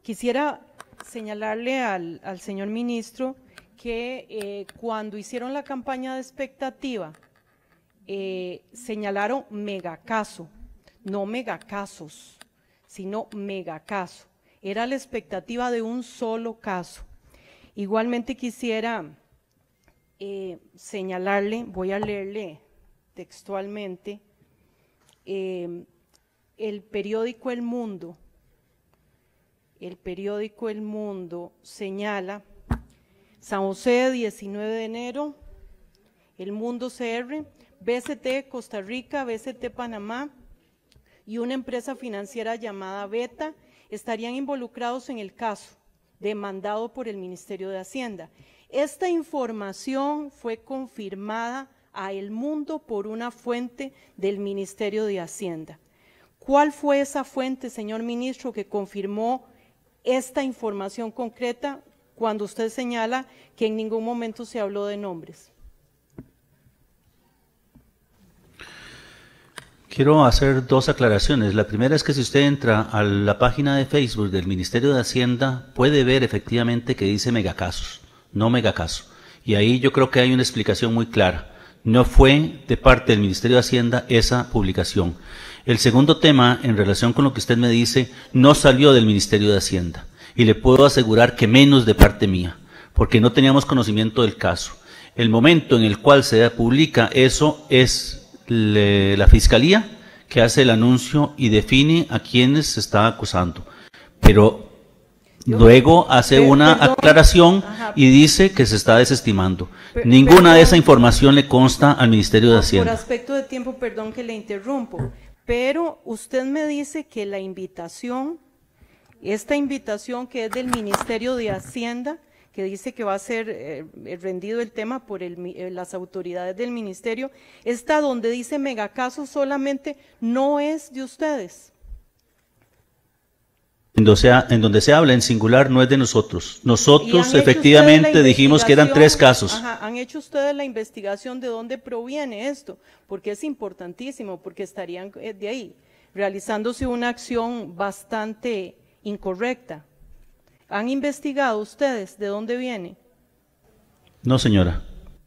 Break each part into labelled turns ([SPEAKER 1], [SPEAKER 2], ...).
[SPEAKER 1] Quisiera señalarle al señor ministro que cuando hicieron la campaña de expectativa, señalaron megacaso, no megacasos, sino megacaso. Era la expectativa de un solo caso. Igualmente quisiera señalarle, voy a leerle textualmente, el periódico El Mundo señala, San José, 19 de enero, El Mundo CR, BCT Costa Rica, BCT Panamá y una empresa financiera llamada Beta estarían involucrados en el caso, demandado por el Ministerio de Hacienda. Esta información fue confirmada a El Mundo por una fuente del Ministerio de Hacienda. ¿Cuál fue esa fuente, señor ministro, que confirmó esta información concreta cuando usted señala que en ningún momento se habló de nombres?
[SPEAKER 2] Quiero hacer dos aclaraciones. La primera es que si usted entra a la página de Facebook del Ministerio de Hacienda, puede ver efectivamente que dice megacasos, no megacaso. Y ahí yo creo que hay una explicación muy clara. No fue de parte del Ministerio de Hacienda esa publicación. El segundo tema, en relación con lo que usted me dice, no salió del Ministerio de Hacienda. Y le puedo asegurar que menos de parte mía, porque no teníamos conocimiento del caso. El momento en el cual se publica eso es la Fiscalía que hace el anuncio y define a quienes se está acusando. Pero luego hace una aclaración y dice que se está desestimando. Ninguna de esa información le consta al Ministerio de Hacienda.
[SPEAKER 1] Por aspecto de tiempo, perdón que le interrumpo, pero usted me dice que la invitación, esta invitación que es del Ministerio de Hacienda, que dice que va a ser rendido el tema por las autoridades del ministerio, esta donde dice megacasos solamente no es de ustedes.
[SPEAKER 2] En donde se habla en singular no es de nosotros. Nosotros efectivamente dijimos que eran 3 casos.
[SPEAKER 1] Ajá, ¿han hecho ustedes la investigación de dónde proviene esto? Porque es importantísimo, porque estarían de ahí realizándose una acción bastante incorrecta. ¿Han investigado ustedes de dónde viene?
[SPEAKER 2] No, señora.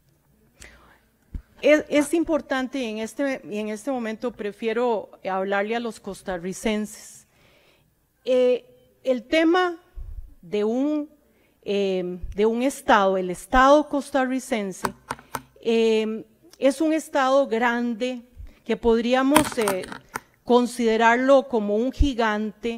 [SPEAKER 1] Es importante y en este momento prefiero hablarle a los costarricenses. El tema de un estado, el estado costarricense, es un estado grande que podríamos considerarlo como un gigante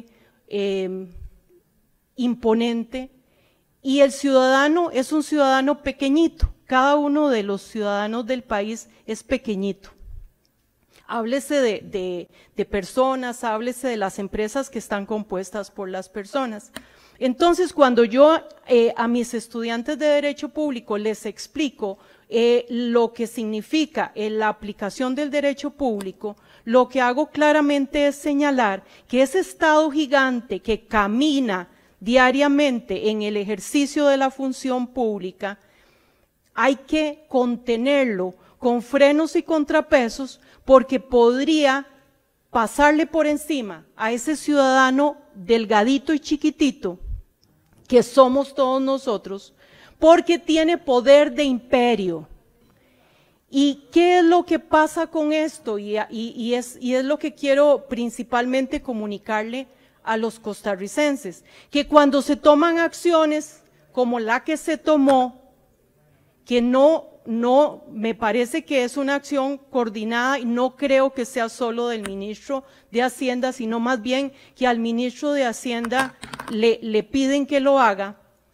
[SPEAKER 1] imponente, y el ciudadano es un ciudadano pequeñito. Cada uno de los ciudadanos del país es pequeñito. Háblese de personas, háblese de las empresas que están compuestas por las personas. Entonces, cuando yo a mis estudiantes de Derecho Público les explico lo que significa la aplicación del derecho público, lo que hago claramente es señalar que ese Estado gigante que camina diariamente en el ejercicio de la función pública, hay que contenerlo con frenos y contrapesos, porque podría pasarle por encima a ese ciudadano delgadito y chiquitito, que somos todos nosotros, porque tiene poder de imperio. ¿Y qué es lo que pasa con esto? Y es lo que quiero principalmente comunicarle a los costarricenses, que cuando se toman acciones como la que se tomó, que no me parece que es una acción coordinada, y no creo que sea solo del ministro de Hacienda, sino más bien que al ministro de Hacienda le piden que lo haga,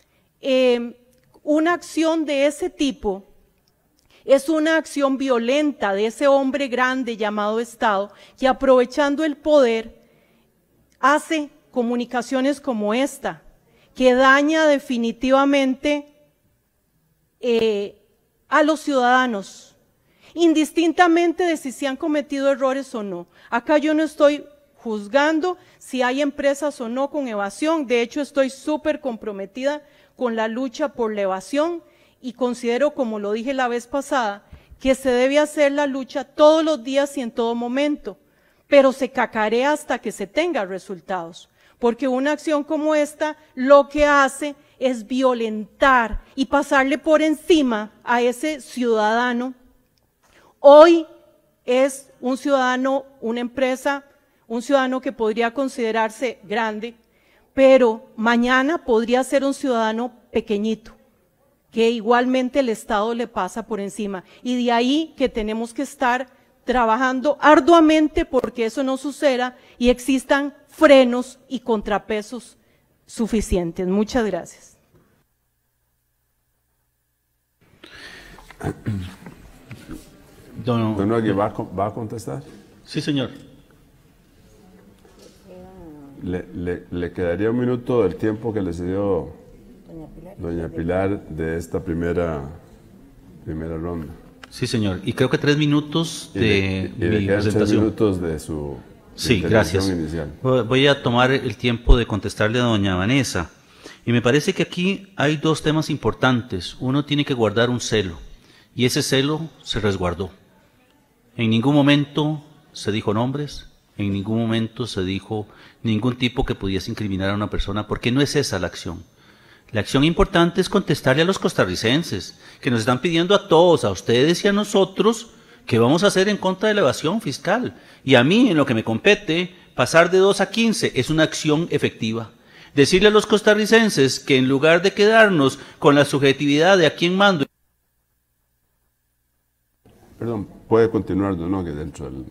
[SPEAKER 1] una acción de ese tipo es una acción violenta de ese hombre grande llamado Estado, que aprovechando el poder hace comunicaciones como esta, que daña definitivamente a los ciudadanos, indistintamente de si se han cometido errores o no. Acá yo no estoy juzgando si hay empresas o no con evasión. De hecho, estoy súper comprometida con la lucha por la evasión y considero, como lo dije la vez pasada, que se debe hacer la lucha todos los días y en todo momento, pero se cacarea hasta que se tenga resultados. porque una acción como esta lo que hace es violentar y pasarle por encima a ese ciudadano. Hoy es un ciudadano, una empresa, un ciudadano que podría considerarse grande, pero mañana podría ser un ciudadano pequeñito, que igualmente el Estado le pasa por encima. Y de ahí que tenemos que estar trabajando arduamente porque eso no suceda y existan frenos y contrapesos suficientes. Muchas gracias.
[SPEAKER 3] Don Nogui, ¿va a contestar?
[SPEAKER 2] Sí, señor.
[SPEAKER 3] Le quedaría un minuto del tiempo que le cedió doña Pilar de esta primera ronda.
[SPEAKER 2] Sí, señor. Y creo que 3 minutos de
[SPEAKER 3] le
[SPEAKER 2] mi
[SPEAKER 3] quedan 3
[SPEAKER 2] presentación.
[SPEAKER 3] minutos de su
[SPEAKER 2] Sí, gracias.
[SPEAKER 3] inicial.
[SPEAKER 2] Voy a tomar el tiempo de contestarle a doña Vanessa. Y me parece que aquí hay 2 temas importantes. Uno tiene que guardar un celo, y ese celo se resguardó. En ningún momento se dijo nombres, en ningún momento se dijo ningún tipo que pudiese incriminar a una persona, porque no es esa la acción. La acción importante es contestarle a los costarricenses, que nos están pidiendo a todos, a ustedes y a nosotros, que vamos a hacer en contra de la evasión fiscal. Y a mí, en lo que me compete, pasar de 2 a 15 es una acción efectiva. Decirle a los costarricenses que en lugar de quedarnos con la subjetividad de a quién mando.
[SPEAKER 3] Perdón, puede continuar, don Nogui, dentro del,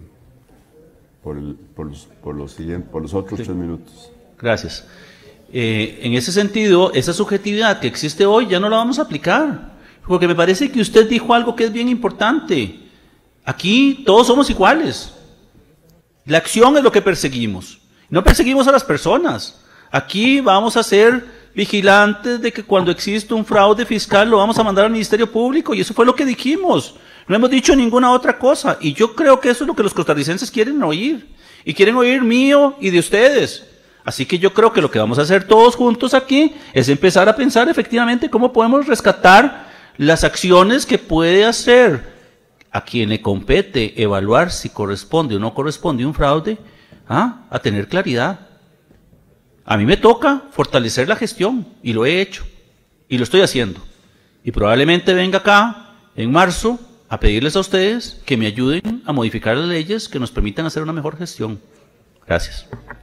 [SPEAKER 3] por los otros 3 minutos.
[SPEAKER 2] Gracias. En ese sentido, esa subjetividad que existe hoy ya no la vamos a aplicar, porque me parece que usted dijo algo que es bien importante. Aquí todos somos iguales. La acción es lo que perseguimos. No perseguimos a las personas. Aquí vamos a ser vigilantes de que cuando existe un fraude fiscal lo vamos a mandar al Ministerio Público, y eso fue lo que dijimos. No hemos dicho ninguna otra cosa, y yo creo que eso es lo que los costarricenses quieren oír, y quieren oír mío y de ustedes. Así que yo creo que lo que vamos a hacer todos juntos aquí es empezar a pensar efectivamente cómo podemos rescatar las acciones que puede hacer a quien le compete evaluar si corresponde o no corresponde un fraude, a tener claridad. A mí me toca fortalecer la gestión, y lo he hecho, y lo estoy haciendo. Y probablemente venga acá en marzo a pedirles a ustedes que me ayuden a modificar las leyes que nos permitan hacer una mejor gestión. Gracias.